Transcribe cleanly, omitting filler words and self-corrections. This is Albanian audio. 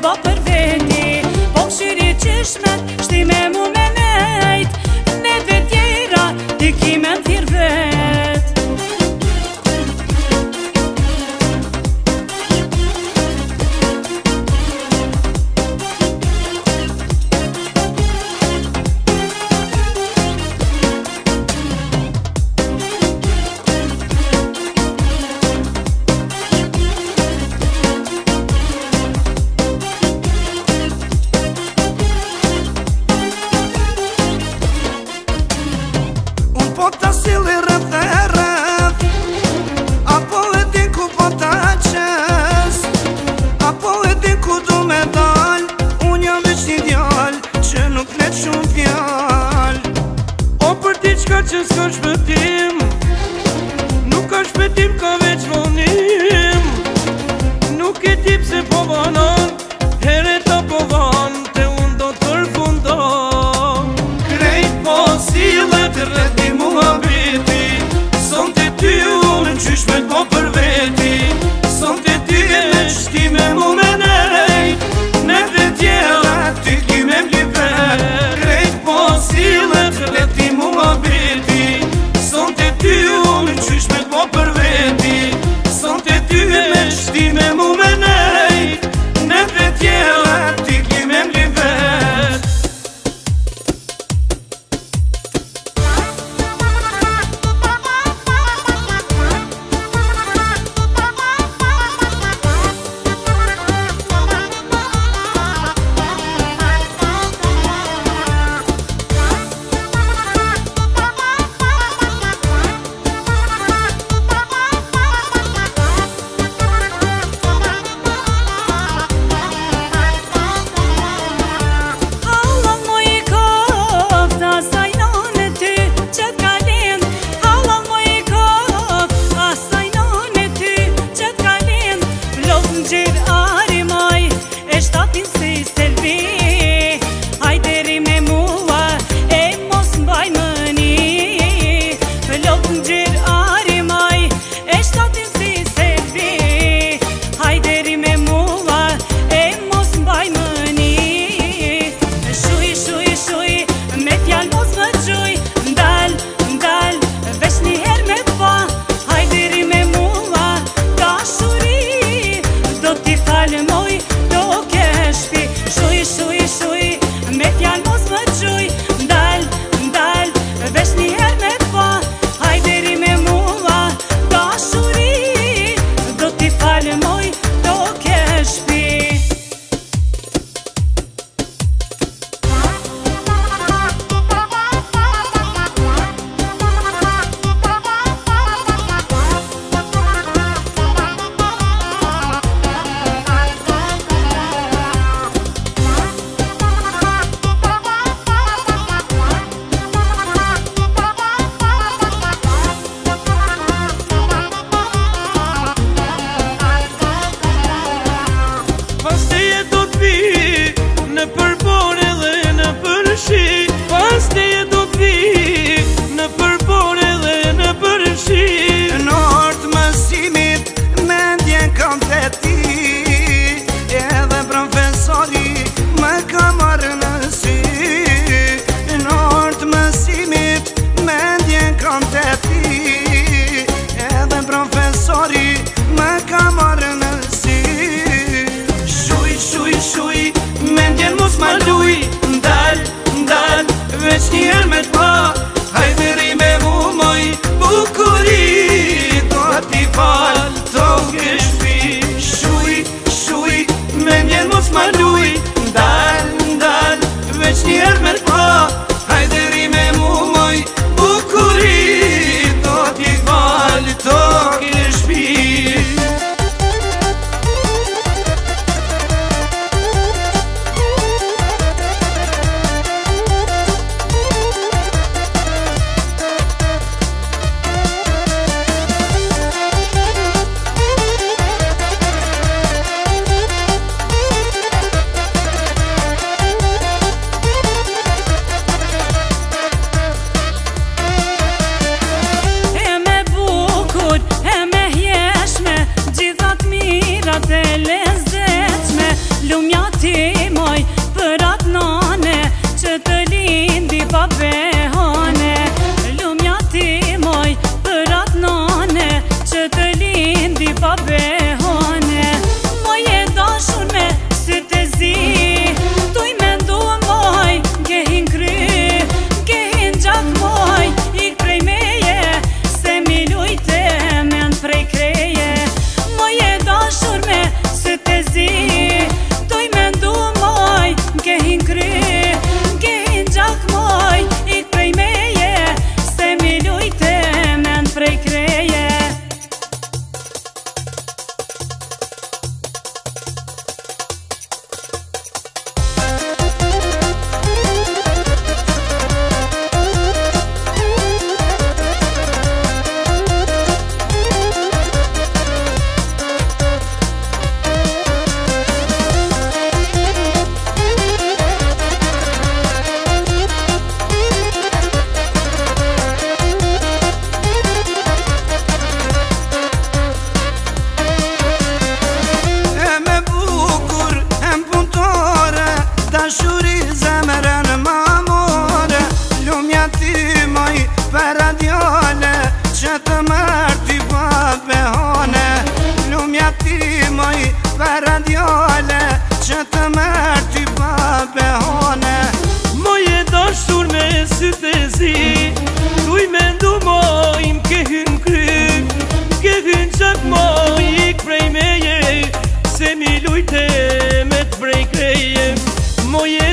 bo për veti, po këshiri qishmet, shtime mu me nejt, ne dhe tjera, ti kime më thirë vet. Po ta sili rrëth e rrëth, apo e din ku po ta qes, apo e din ku du me dal, unë jam veç një djall që nuk flet shumë fjall. O për ti qka që s'ka shpëtim, nuk ka shpëtim ka veç vonim, nuk e tip se po banan, heret apo van, te unë do të përfundon. Krejt po sillet rreth son të ty unë qysh me po për veti, son të ty e me shtime mu me nejt, ne dhe tjera ty kime m'live. Krejt po sillet rreth mua biti, son të ty unë qysh me po për veti, son të ty e me shtime mu me nejt, ne dhe tjera ty kime m'live. Veç një herë me t'pa, hajderi me mu moj, bukuri, do t'i fal, do kesh pi. Moje